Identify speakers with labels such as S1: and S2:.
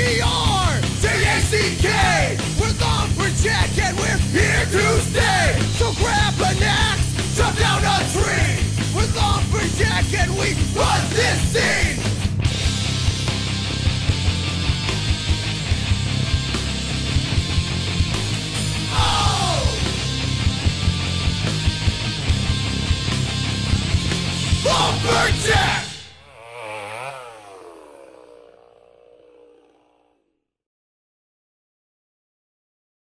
S1: Lumberjack. We're Lumberjack and we're here to stay. So grab an axe, chop down a tree. We're Lumberjack and we run this scene. Oh! Lumberjack!